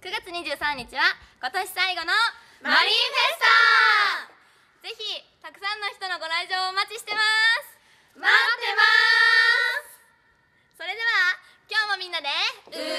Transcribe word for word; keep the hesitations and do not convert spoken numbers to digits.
くがつにじゅうさんにちは今年最後のマリンフェスタ。 ぜひたくさんの人のご来場をお待ちしてます。 待ってます。 それでは今日もみんなでう